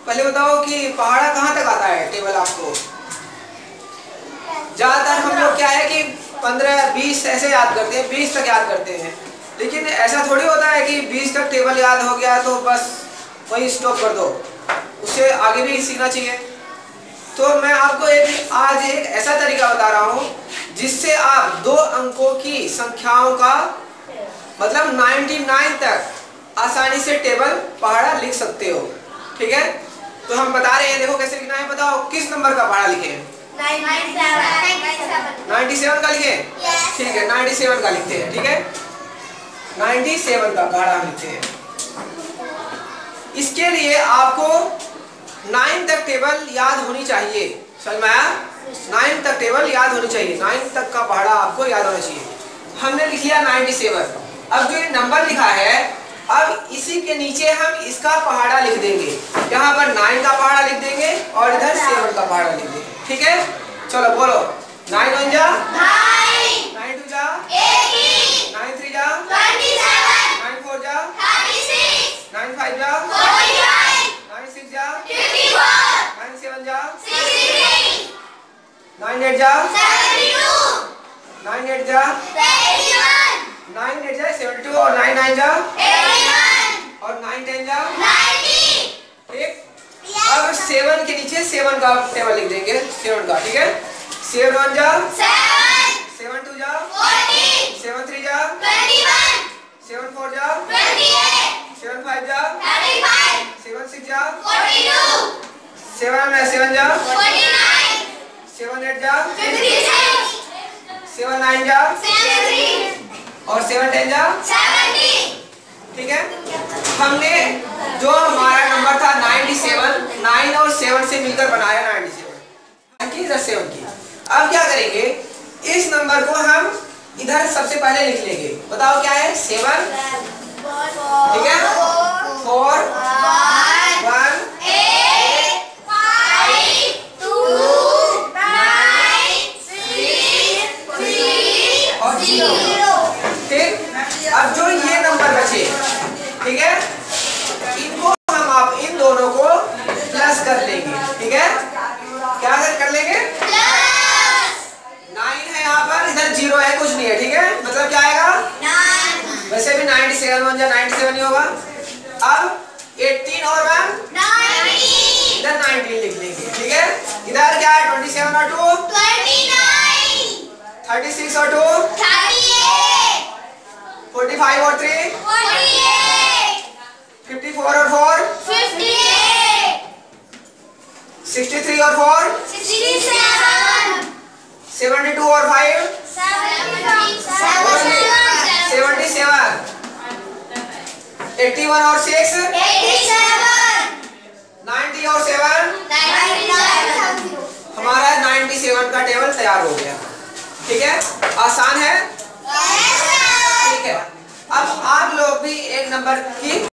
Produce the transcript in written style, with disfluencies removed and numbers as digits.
पहले बताओ कि पहाड़ा कहाँ तक आता है टेबल आपको? ज्यादातर हम लोग क्या है कि 15-20 ऐसे याद करते हैं, 20 तक याद करते हैं। लेकिन ऐसा थोड़ी होता है कि 20 तक टेबल याद हो गया तो बस वही स्टॉप कर दो, उससे आगे भी सीखना चाहिए। तो मैं आपको आज एक ऐसा तरीका बता रहा हूँ जिससे आप 2 अंकों की संख्याओं का मतलब 99 तक आसानी से टेबल पहाड़ा लिख सकते हो। ठीक है, तो हम बता रहे हैं, देखो कैसे लिखना है। बताओ किस नंबर का पहाड़ा लिखें? 97 का लिखें? ठीक है, 97 का लिखते हैं। ठीक है, 97 का पहाड़ा हम लिखते हैं। इसके लिए आपको 9 तक टेबल याद होनी चाहिए। समझ में आया? 9 तक टेबल याद होनी चाहिए, 9 तक का पहाड़ा आपको याद होना चाहिए। हमने लिख लिया 97। अब जो ये नंबर लिखा है, अब इसी के नीचे हम इसका पहाड़ा लिख देंगे। यहाँ पर 9 का पहाड़ा लिख देंगे और इधर 7 का पहाड़ा लिख देंगे। ठीक है, चलो बोलो। 9 1 जा 9 2 जा 9 3 जा 9 4 जा 9 5 जा 9 6 जा 9 7 जा 9 8 जा 9 8 जा 9 8 जा 72 और 9 9 जा 81 और 9 10 जा 90। ठीक, अब 7 के नीचे 7 का टेबल लिख देंगे, 7 का। ठीक है, 7 1 जा 7 2 जा 7 3 जा 7 4 जा 7 5 जा 7 6 जा 7 जा 7 8 जा 7 9 जा और 7 10 जा 70। ठीक है, हमने जो हमारा नंबर था 97, 9 और 7 से मिलकर बनाया 97 7 की। अब क्या करेंगे, इस नंबर को हम इधर सबसे पहले लिख लेंगे। बताओ क्या है? 7। ठीक है, 4 1 8 5 2 9 3 और 0। ठीक, अब जो ये नंबर बचे, ठीक है, इनको हम आप इन दोनों को प्लस कर लेंगे। ठीक है, क्या कर लेंगे? प्लस। 9 है यहाँ पर, इधर 0 है, कुछ नहीं है। ठीक है, मतलब क्या आएगा? 9। वैसे भी 97 1 जा 97 ही होगा। अब 18 और 1 19, इधर 19 लिख लेंगे। ठीक है, इधर क्या है? 27 और 2 29, 36 और 2 38, 45 और 3 48, 54 और 4 58, 63 और 4 67, 72 और 5 77, 81 और 6 87, 90 और 7 97। हमारा 97 का टेबल तैयार हो गया। ठीक है, आसान है। ठीक है, अब आप लोग भी एक नंबर की